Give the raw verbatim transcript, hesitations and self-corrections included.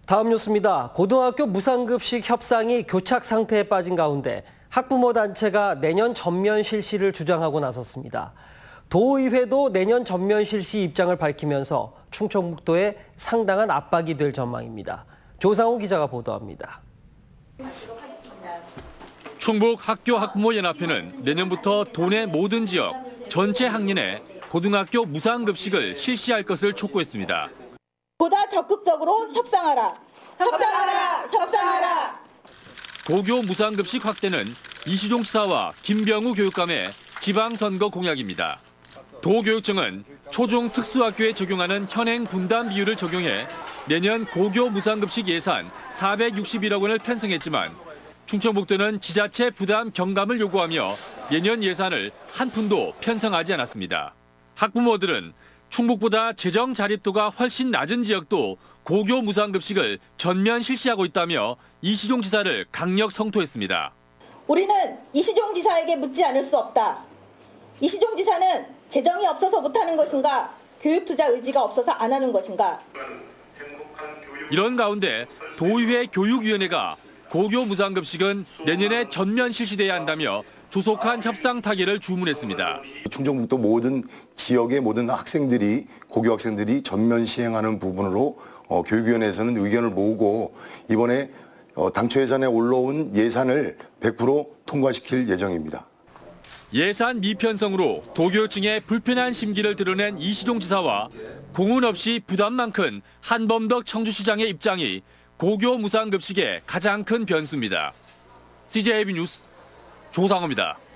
다음 뉴스입니다. 고등학교 무상급식 협상이 교착 상태에 빠진 가운데 학부모 단체가 내년 전면 실시를 주장하고 나섰습니다. 도의회도 내년 전면 실시 입장을 밝히면서 충청북도에 상당한 압박이 될 전망입니다. 조상우 기자가 보도합니다. 충북 학교 학부모 연합회는 내년부터 도내 모든 지역 전체 학년에 고등학교 무상급식을 실시할 것을 촉구했습니다. 보다 적극적으로 협상하라. 협상하라. 협상하라. 고교 무상급식 확대는 이시종 지사와 김병우 교육감의 지방선거 공약입니다. 도교육청은 초중 특수학교에 적용하는 현행 분담 비율을 적용해 내년 고교 무상급식 예산 사백육십일억 원을 편성했지만 충청북도는 지자체 부담 경감을 요구하며 예년 예산을 한 푼도 편성하지 않았습니다. 학부모들은 충북보다 재정 자립도가 훨씬 낮은 지역도 고교 무상급식을 전면 실시하고 있다며 이시종 지사를 강력 성토했습니다. 우리는 이시종 지사에게 묻지 않을 수 없다. 이시종 지사는 재정이 없어서 못하는 것인가, 교육 투자 의지가 없어서 안 하는 것인가. 이런 가운데 도의회 교육위원회가 고교 무상급식은 내년에 전면 실시돼야 한다며 조속한 협상 타결을 주문했습니다. 충청북도 모든 지역의 모든 학생들이 고교 학생들이 전면 시행하는 부분으로 어, 교육위원회에서는 의견을 모으고 이번에 어, 당초 예산에 올라온 예산을 백 퍼센트 통과시킬 예정입니다. 예산 미편성으로 도교육청의 불편한 심기를 드러낸 이시종 지사와 공은 없이 부담만 큰 한범덕 청주시장의 입장이 고교 무상급식의 가장 큰 변수입니다. 씨제이에이비 뉴스 조상우입니다.